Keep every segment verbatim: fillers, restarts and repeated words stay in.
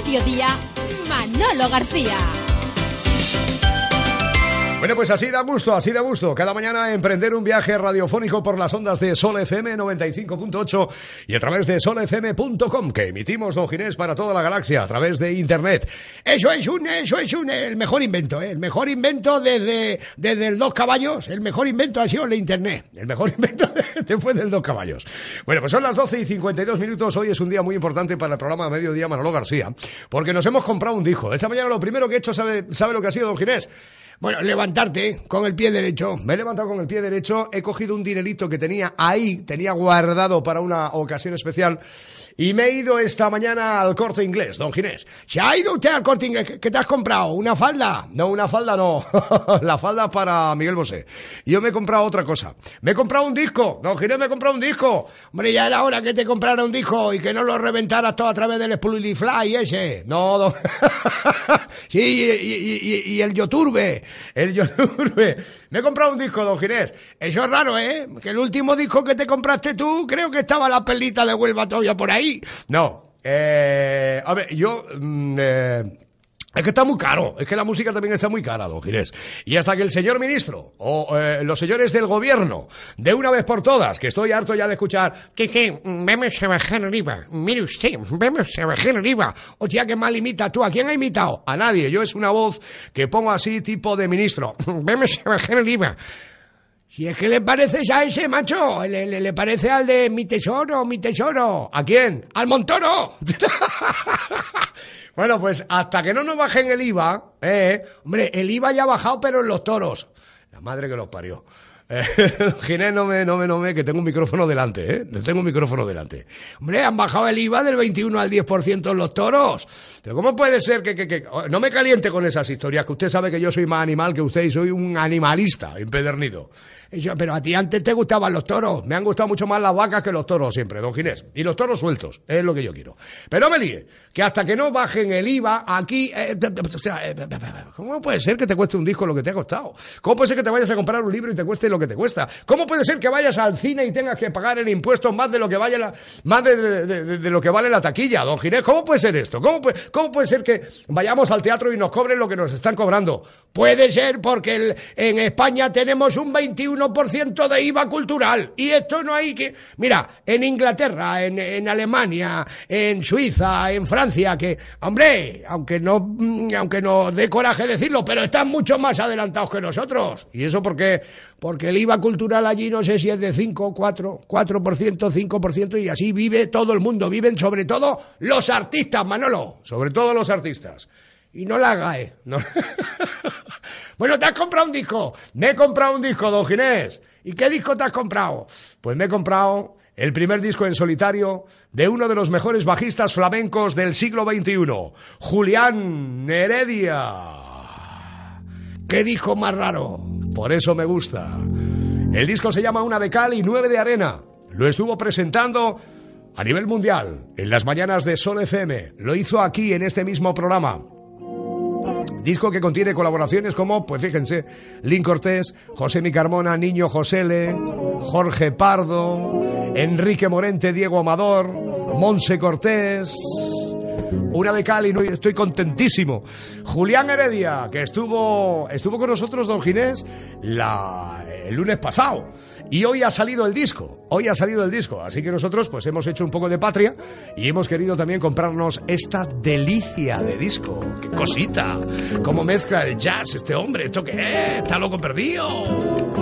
mediodía, Manolo García. Bueno, pues así da gusto, así da gusto. Cada mañana emprender un viaje radiofónico por las ondas de Sol F M noventa y cinco punto ocho y a través de sol f m punto com, que emitimos, don Ginés, para toda la galaxia a través de internet. Eso es un, eso es un, el mejor invento, ¿eh? El mejor invento desde, desde el dos caballos, el mejor invento ha sido el internet. El mejor invento después del dos caballos. Bueno, pues son las doce y cincuenta y dos minutos. Hoy es un día muy importante para el programa Mediodía Manolo García, porque nos hemos comprado un disco. Esta mañana lo primero que he hecho, ¿sabe, sabe lo que ha sido, don Ginés? Bueno, levantarte con el pie derecho. Me he levantado con el pie derecho, he cogido un dinerito que tenía ahí, tenía guardado para una ocasión especial, y me he ido esta mañana al Corte Inglés, don Ginés. ¿Se ha ido usted al Corte Inglés? ¿Qué te has comprado? ¿Una falda? No, una falda no. La falda para Miguel Bosé. Yo me he comprado otra cosa. Me he comprado un disco. Don Ginés, me he comprado un disco. Hombre, ya era hora que te comprara un disco y que no lo reventaras todo a través del Spotify ese. No, don... Sí, y, y, y, y el YouTube. El YouTube. Me he comprado un disco, don Ginés. Eso es raro, ¿eh? Que el último disco que te compraste tú, creo que estaba la perlita de Huelva todavía por ahí. No. Eh, a ver, yo... Mm, eh, es que está muy caro, es que la música también está muy cara, don Ginés. Y hasta que el señor ministro o eh, los señores del gobierno, de una vez por todas, que estoy harto ya de escuchar, que que vamos a bajar el I V A, mire usted, vamos a bajar el I V A. Hostia, qué mal imita tú, ¿a quién ha imitado? A nadie, yo es una voz que pongo así tipo de ministro, vamos a bajar el I V A. Si es que le pareces a ese macho, le, le, le parece al de mi tesoro, mi tesoro. ¿A quién? ¡Al Montoro! Bueno, pues hasta que no nos bajen el I V A, eh, hombre, el I V A ya ha bajado, pero en los toros. La madre que los parió. Eh, Ginés, no me, no me, no me, que tengo un micrófono delante, ¿eh? Tengo un micrófono delante. Hombre, han bajado el I V A del veintiuno al diez por ciento en los toros. Pero ¿cómo puede ser que, que, que... No me caliente con esas historias, que usted sabe que yo soy más animal que usted y soy un animalista empedernido. Yo, pero a ti antes te gustaban los toros. Me han gustado mucho más las vacas que los toros siempre, don Ginés. Y los toros sueltos, es lo que yo quiero. Pero no me líe, que hasta que no bajen el I V A aquí... Eh, o sea, eh, ¿cómo puede ser que te cueste un disco lo que te ha costado? ¿Cómo puede ser que te vayas a comprar un libro y te cueste lo que te cuesta? ¿Cómo puede ser que vayas al cine y tengas que pagar en impuestos más de lo que vaya la, más de, de, de, de lo que vale la taquilla, don Ginés? ¿Cómo puede ser esto? ¿Cómo puede, cómo puede ser que vayamos al teatro y nos cobren lo que nos están cobrando? Puede ser porque el, en España tenemos un veintiuno por ciento de I V A cultural y esto no hay que... Mira, en Inglaterra, en, en Alemania, en Suiza, en Francia, que, hombre, aunque no, aunque no dé coraje decirlo, pero están mucho más adelantados que nosotros. ¿Y eso por qué? Porque el I V A cultural allí no sé si es de cinco, cuatro, cuatro por ciento, cinco por ciento y así vive todo el mundo. Viven sobre todo los artistas, Manolo. Sobre todo los artistas. Y no la haga, ¿eh? No. Bueno, ¿te has comprado un disco? Me he comprado un disco, don Ginés. ¿Y qué disco te has comprado? Pues me he comprado el primer disco en solitario de uno de los mejores bajistas flamencos del siglo veintiuno, Julián Heredia. ¿Qué disco más raro? Por eso me gusta. El disco se llama Una de cal y nueve de arena. Lo estuvo presentando a nivel mundial en las mañanas de Sol F M. Lo hizo aquí en este mismo programa. Disco que contiene colaboraciones como, pues fíjense, Lin Cortés, José Mi Carmona, Niño Josele, Jorge Pardo, Enrique Morente, Diego Amador, Monse Cortés... Una de cal y no, estoy contentísimo. Julián Heredia, que estuvo estuvo con nosotros, don Ginés, la, el lunes pasado. Y hoy ha salido el disco. Hoy ha salido el disco. Así que nosotros pues hemos hecho un poco de patria y hemos querido también comprarnos esta delicia de disco. ¡Qué cosita! ¿Cómo mezcla el jazz este hombre? ¿Esto qué es? ¡Está loco perdido!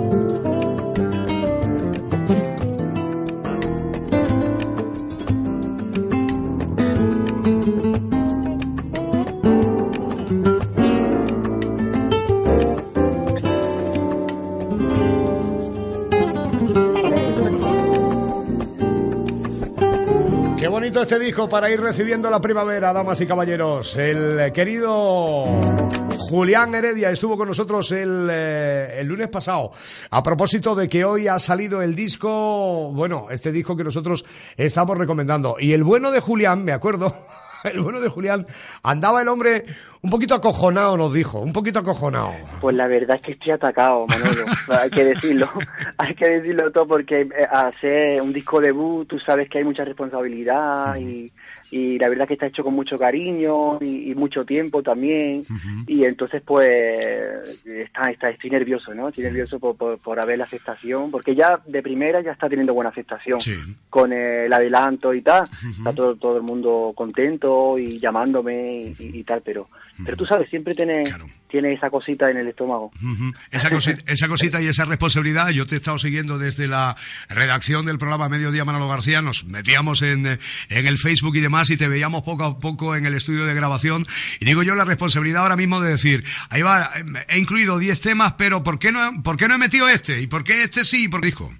Este disco para ir recibiendo la primavera, damas y caballeros. El querido Julián Heredia estuvo con nosotros el, eh, el lunes pasado, a propósito de que hoy ha salido el disco, bueno, este disco que nosotros estamos recomendando. Y el bueno de Julián, me acuerdo, el bueno de Julián, andaba el hombre un poquito acojonado nos dijo, un poquito acojonado. Pues la verdad es que estoy atacado, Manolo, hay que decirlo, hay que decirlo todo porque hacer un disco debut, tú sabes que hay mucha responsabilidad uh-huh. y, y la verdad es que está hecho con mucho cariño y, y mucho tiempo también uh-huh. y entonces pues está, está, estoy nervioso, ¿no? Estoy nervioso por, por, por haber la aceptación, porque ya de primera ya está teniendo buena aceptación sí. con el adelanto y tal, uh-huh. está todo, todo el mundo contento y llamándome y, y, y tal, pero uh-huh. pero tú sabes, siempre tiene, claro. tiene esa cosita en el estómago. Uh-huh. Esa, cosita, esa cosita y esa responsabilidad, yo te he estado siguiendo desde la redacción del programa Mediodía Manolo García, nos metíamos en, en el Facebook y demás y te veíamos poco a poco en el estudio de grabación y digo yo la responsabilidad ahora mismo de decir, ahí va, he incluido diez temas, pero ¿por qué no, por qué no he metido este? ¿Y por qué este sí? ¿Por qué dijo?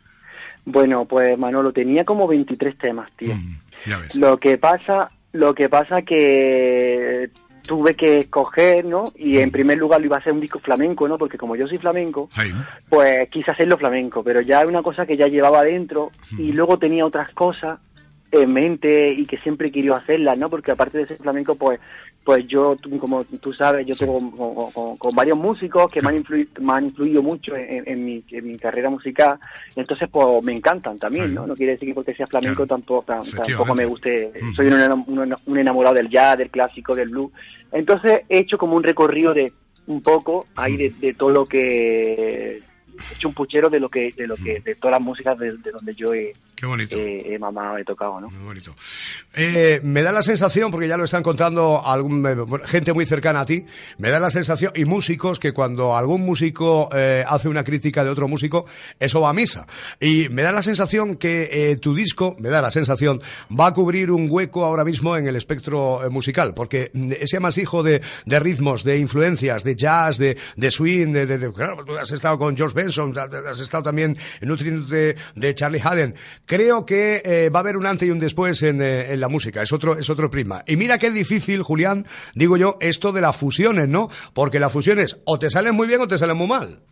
Bueno, pues Manolo, tenía como veintitrés temas, tío. Mm, ya ves. Lo que pasa, lo que pasa que tuve que escoger, ¿no? Y en primer lugar lo iba a hacer un disco flamenco, ¿no? Porque como yo soy flamenco, Ahí. pues quise hacerlo flamenco, pero ya es una cosa que ya llevaba dentro mm. y luego tenía otras cosas en mente y que siempre he querido hacerlas, ¿no? Porque aparte de ser flamenco, pues pues yo, como tú sabes, yo sí. tengo con, con, con varios músicos que me han influido, me han influido mucho en, en, mi, en mi carrera musical, y entonces pues me encantan también, ¿no? No quiere decir que porque sea flamenco claro. tampoco, tampoco me guste, mm. soy un, un, un enamorado del jazz, del clásico, del blues. Entonces he hecho como un recorrido de un poco ahí de, de todo lo que... he hecho un puchero de lo que de lo que de todas las músicas de, de donde yo he, Qué bonito. he, he mamado, he tocado, ¿no? Muy bonito. Eh, me da la sensación, porque ya lo están contando algún, gente muy cercana a ti, me da la sensación, y músicos, que cuando algún músico eh, hace una crítica de otro músico, eso va a misa. Y me da la sensación que eh, tu disco, me da la sensación, va a cubrir un hueco ahora mismo en el espectro eh, musical, porque ese amasijo de, de ritmos, de influencias, de jazz, de, de swing, de, de, de, claro, tú has estado con George Benson, has estado también nutriéndote de Charlie Haden. Creo que eh, va a haber un antes y un después en, eh, en la música, es otro, es otro prisma. Y mira qué difícil, Julián, digo yo, esto de las fusiones, ¿no? Porque las fusiones o te salen muy bien o te salen muy mal.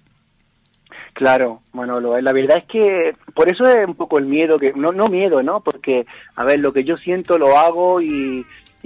Claro, Manolo, la verdad es que por eso es un poco el miedo, que no no miedo, ¿no? Porque, a ver, lo que yo siento lo hago y...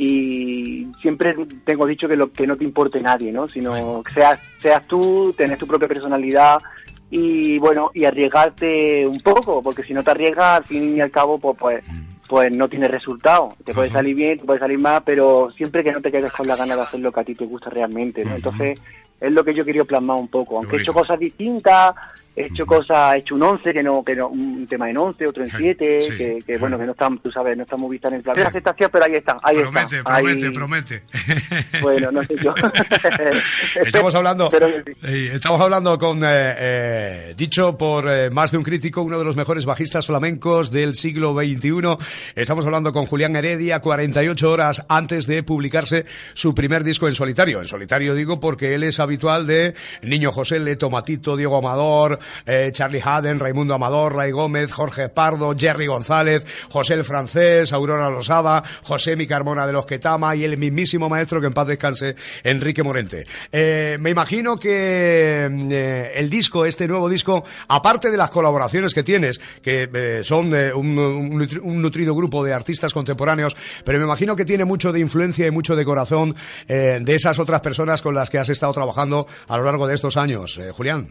y siempre tengo dicho que lo que no te importe nadie, ¿no? Sino que seas, seas tú, tenés tu propia personalidad y bueno, y arriesgarte un poco, porque si no te arriesgas, al fin y al cabo, pues pues, pues no tienes resultado. Te puede salir bien, te puede salir mal, pero siempre que no te quedes con la gana de hacer lo que a ti te gusta realmente, ¿no? Entonces, es lo que yo quería plasmar un poco, aunque he hecho cosas distintas, he hecho cosas, he hecho un once, que no, que no, un tema en once, otro en siete, sí, que, que bueno, que no están, tú sabes, no estamos vistas en el plan de aceptación, pero ahí están, ahí promete, están. Promete, ahí... promete, Bueno, no sé yo. Estamos hablando, pero, sí. estamos hablando con, eh, eh, dicho por eh, más de un crítico, uno de los mejores bajistas flamencos del siglo veintiuno. Estamos hablando con Julián Heredia, cuarenta y ocho horas antes de publicarse su primer disco en solitario. En solitario digo porque él es habitual de Niño José, Le Tomatito, Diego Amador, eh, Charlie Haden, Raimundo Amador, Ray Gómez, Jorge Pardo, Jerry González, José el Francés, Aurora Losada, José Mi Carmona de los Ketama y el mismísimo maestro, que en paz descanse, Enrique Morente. Eh, me imagino que eh, el disco, este nuevo disco, aparte de las colaboraciones que tienes, que eh, son eh, un, un, un nutrido grupo de artistas contemporáneos, pero me imagino que tiene mucho de influencia y mucho de corazón eh, de esas otras personas con las que has estado trabajando a lo largo de estos años, eh, Julián.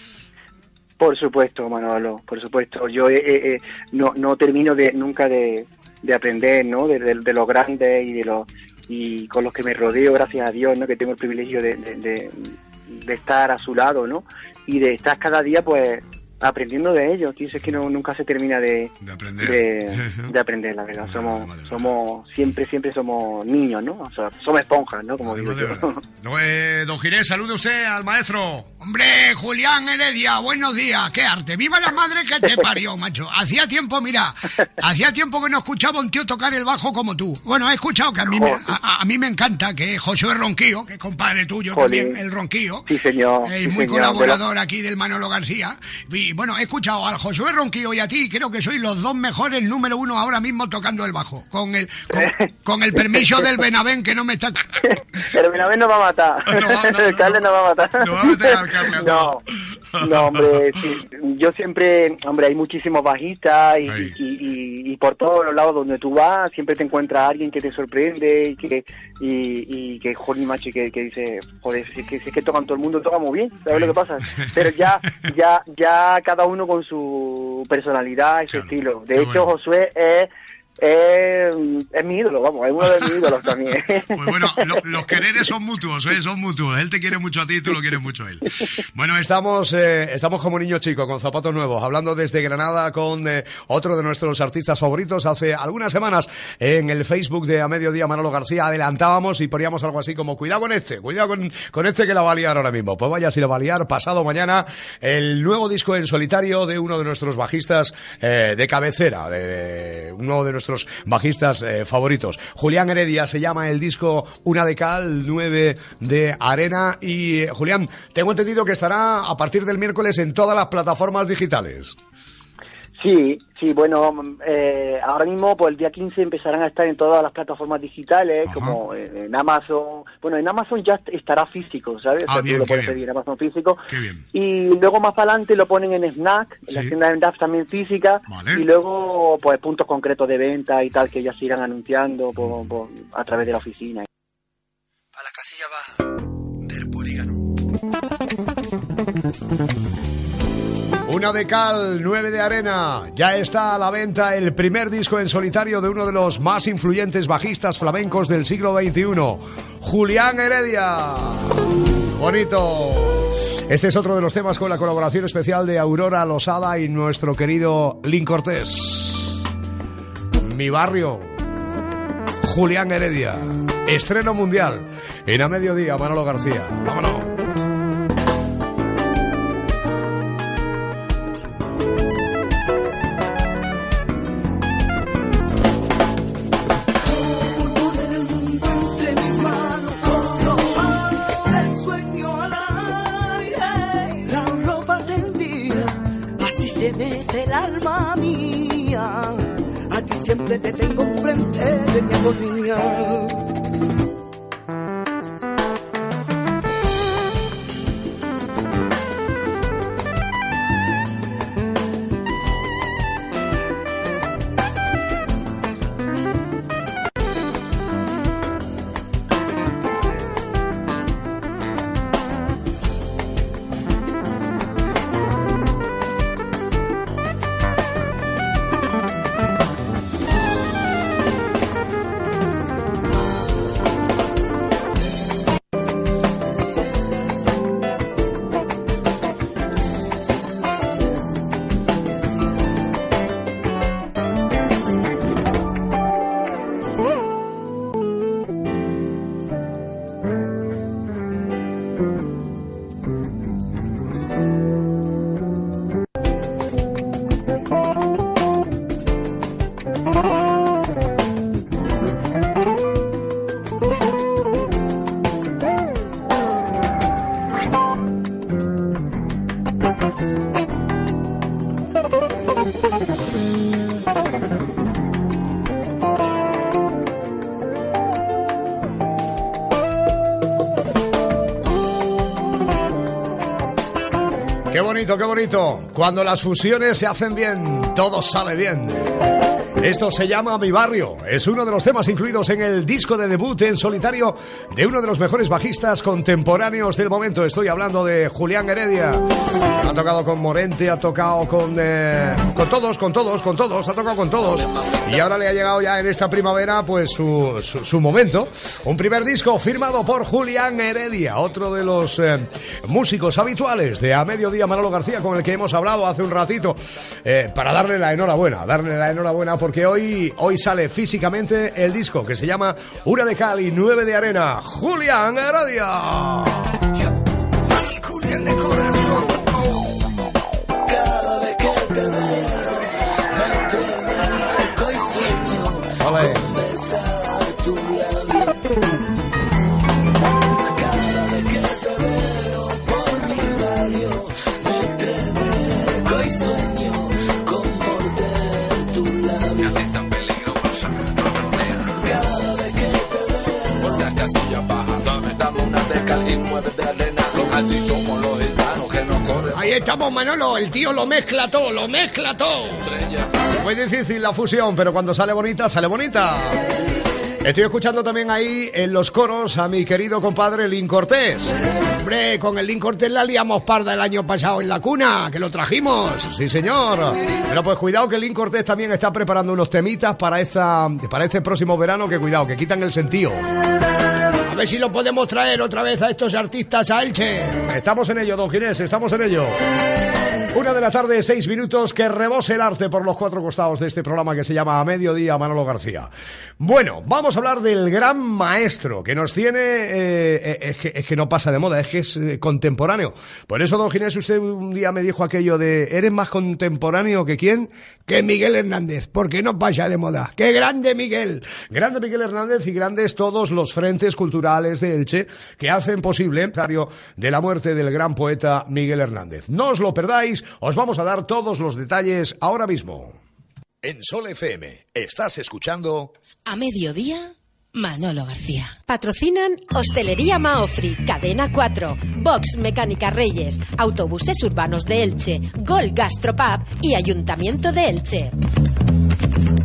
Por supuesto, Manolo, por supuesto. Yo eh, eh, no no termino de nunca de, de aprender, ¿no? De, de, de los grandes y de los y con los que me rodeo, gracias a Dios, ¿no? Que tengo el privilegio de, de, de, de estar a su lado, ¿no? Y de estar cada día, pues, aprendiendo de ellos. Tío, es que no nunca se termina de de aprender, de, de aprender la verdad. Somos somos siempre siempre somos niños, ¿no? O sea, somos esponjas, ¿no? Como digo yo. No, eh, don Ginés, salude usted al maestro. Hombre, Julián Heredia, buenos días, qué arte, viva la madre que te parió, macho. Hacía tiempo, mira, hacía tiempo que no escuchaba un tío tocar el bajo como tú. Bueno, he escuchado que a mí me, a, a mí me encanta, que Josué Ronquillo, que es compadre tuyo Jolín. También, el Ronquillo. Sí, señor. Es sí, muy señor, colaborador pero... aquí del Manolo García. Y bueno, he escuchado al Josué Ronquillo y a ti, creo que sois los dos mejores, número uno ahora mismo tocando el bajo. Con el con, con el permiso del Benavén, que no me está... El Benavén nos va a matar. No, no, no, el alcalde nos va a matar. No va a meter al alcalde. No. No, hombre, sí, yo siempre, hombre, hay muchísimos bajistas y, y, y, y por todos los lados donde tú vas siempre te encuentras a alguien que te sorprende y que, y, y que joder, macho, que, que dice, joder, si es que, si es que tocan todo el mundo, toca muy bien, ¿sabes lo que pasa? Pero ya, ya, ya cada uno con su personalidad y su Claro, estilo. De qué hecho, bueno. Josué es... Es, es mi ídolo, vamos, es uno de mis ídolos también. Pues bueno, lo, los quereres son mutuos, ¿eh? Son mutuos. Él te quiere mucho a ti y tú lo quieres mucho a él. Bueno, Estamos, eh, estamos como niños chicos, con zapatos nuevos, hablando desde Granada con eh, otro de nuestros artistas favoritos. Hace algunas semanas en el Facebook de A Mediodía Manolo García adelantábamos y poníamos algo así como cuidado con este, cuidado con, con este que la va a liar ahora mismo. Pues vaya si la va a liar pasado mañana el nuevo disco en solitario de uno de nuestros bajistas eh, de cabecera, de, de uno de nuestros bajistas eh, favoritos. Julián Heredia, se llama el disco Una de cal, nueve de arena. Y eh, Julián, tengo entendido que estará a partir del miércoles en todas las plataformas digitales. Sí, sí, bueno, eh, ahora mismo pues el día quince empezarán a estar en todas las plataformas digitales, Ajá. como en, en Amazon. Bueno, en Amazon ya estará físico, ¿sabes? Ah, o sea, bien, tú lo qué puedes bien. pedir en Amazon físico. Qué bien. Y luego más para adelante lo ponen en Snack, en Sí. las tiendas de Snack también físicas. Vale. Y luego pues puntos concretos de venta y tal que ya se irán anunciando por, por, a través de la oficina. A la casilla baja del polígono. Una de cal, nueve de arena. Ya está a la venta el primer disco en solitario de uno de los más influyentes bajistas flamencos del siglo veintiuno, Julián Heredia. Bonito. Este es otro de los temas con la colaboración especial de Aurora Losada y nuestro querido Lin Cortés. Mi barrio. Julián Heredia. Estreno mundial. En A Mediodía, Manolo García. Vámonos. Se mete el alma mía, a ti siempre te tengo enfrente de mi agonía. Qué bonito, qué bonito. Cuando las fusiones se hacen bien, todo sale bien. Esto se llama Mi Barrio. Es uno de los temas incluidos en el disco de debut en solitario de uno de los mejores bajistas contemporáneos del momento. Estoy hablando de Julián Heredia. Ha tocado con Morente, ha tocado con, eh, con todos, con todos, con todos, ha tocado con todos. Y ahora le ha llegado ya en esta primavera pues su, su, su momento. Un primer disco firmado por Julián Heredia, otro de los eh, músicos habituales de A Mediodía Manolo García, con el que hemos hablado hace un ratito, eh, para darle la enhorabuena, darle la enhorabuena porque hoy, hoy sale físicamente el disco que se llama Una de cal y nueve de arena. Julián Heredia. Julián de corazón, cada vez que te veo, entre marco y sueño, Vale. con besar tu labio. Cada vez que te veo por mi barrio, me estremezco y sueño con morder tu labio. Cada vez que te veo, por la casilla baja, dame, dame una de cal y nueve de arena. Así somos los gitanos. estamos, Manolo, el tío lo mezcla todo, lo mezcla todo. Muy difícil la fusión, pero cuando sale bonita, sale bonita. Estoy escuchando también ahí en los coros a mi querido compadre Lin Cortés. Hombre, con el Lin Cortés la liamos parda el año pasado en la cuna, que lo trajimos. Sí, señor. Pero pues cuidado que Lin Cortés también está preparando unos temitas para, esta, para este próximo verano, que cuidado, que quitan el sentido. A ver si lo podemos traer otra vez a estos artistas a Elche. Estamos en ello, don Ginés, estamos en ello. Una de la tarde, seis minutos, que rebose el arte por los cuatro costados de este programa que se llama A Mediodía, Manolo García. Bueno, vamos a hablar del gran maestro que nos tiene, eh, es, que, es que no pasa de moda, es que es eh, contemporáneo. Por eso, don Ginés, usted un día me dijo aquello de, ¿eres más contemporáneo que quién? Que Miguel Hernández, porque no pasa de moda. ¡Qué grande Miguel! Grande Miguel Hernández y grandes todos los frentes culturales de Elche que hacen posible de la muerte del gran poeta Miguel Hernández. No os lo perdáis. Os vamos a dar todos los detalles ahora mismo. En Sol F M, estás escuchando A Mediodía, Manolo García. Patrocinan Hostelería Maofri, Cadena cuatro, Vox Mecánica Reyes, Autobuses Urbanos de Elche, Gol Gastropub y Ayuntamiento de Elche.